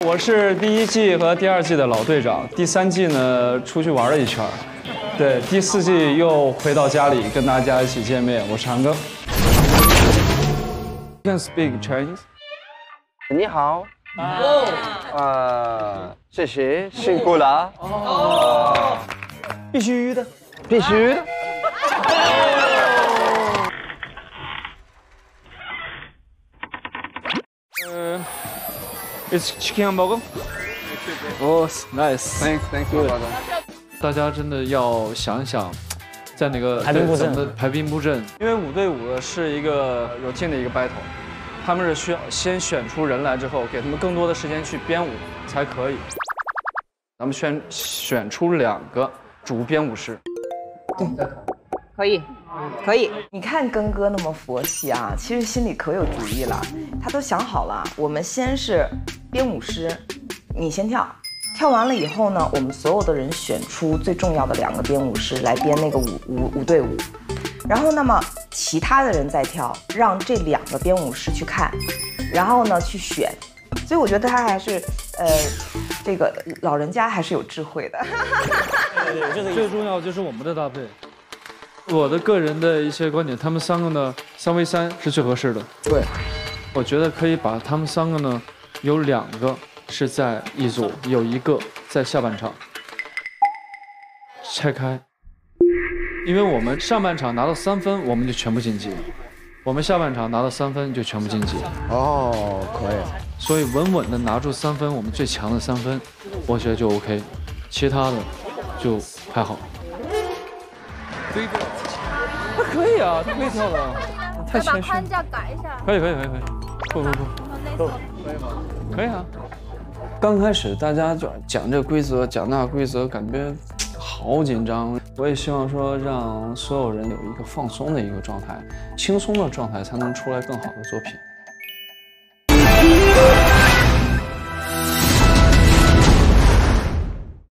我是第1季和第2季的老队长，第3季呢出去玩了一圈，对，第4季又回到家里跟大家一起见面。我是韩庚。You can speak Chinese？ 你好。谢谢，辛苦了。 必须的， 必须的。 It's chicken hamburger. Oh, nice. Thank you. 大家真的要想一想，在哪个排兵布阵，因为5对5的是一个 routine 的一个 battle， 他们是需要先选出人来之后，给他们更多的时间去编舞才可以。咱们选出2个主编舞师。 可以。可以， 你看庚哥那么佛系啊，其实心里可有主意了，他都想好了。我们先是编舞师，你先跳，跳完了以后呢，我们所有的人选出最重要的2个编舞师来编那个五对5，然后那么其他的人再跳，让这2个编舞师去看，然后呢去选。所以我觉得他还是这个老人家还是有智慧的。 最重要就是我们的搭配。我的个人的一些观点，他们3个呢3v3是最合适的。 对， 我觉得可以把他们3个呢，有2个是在一组，有1个在下半场拆开。因为我们上半场拿到3分，我们就全部晋级；我们下半场拿到3分就全部晋级。 哦，可以。 所以稳稳的拿住3分，我们最强的3分，我觉得就 OK， 其他的就还好。他可以啊，他可以跳的，太谦虚。把框架改一下。可以。不，可以吗？可以啊。刚开始大家就讲这个规则，讲那个规则，感觉好紧张。我也希望说让所有人有一个放松的一个状态，轻松的状态，才能出来更好的作品。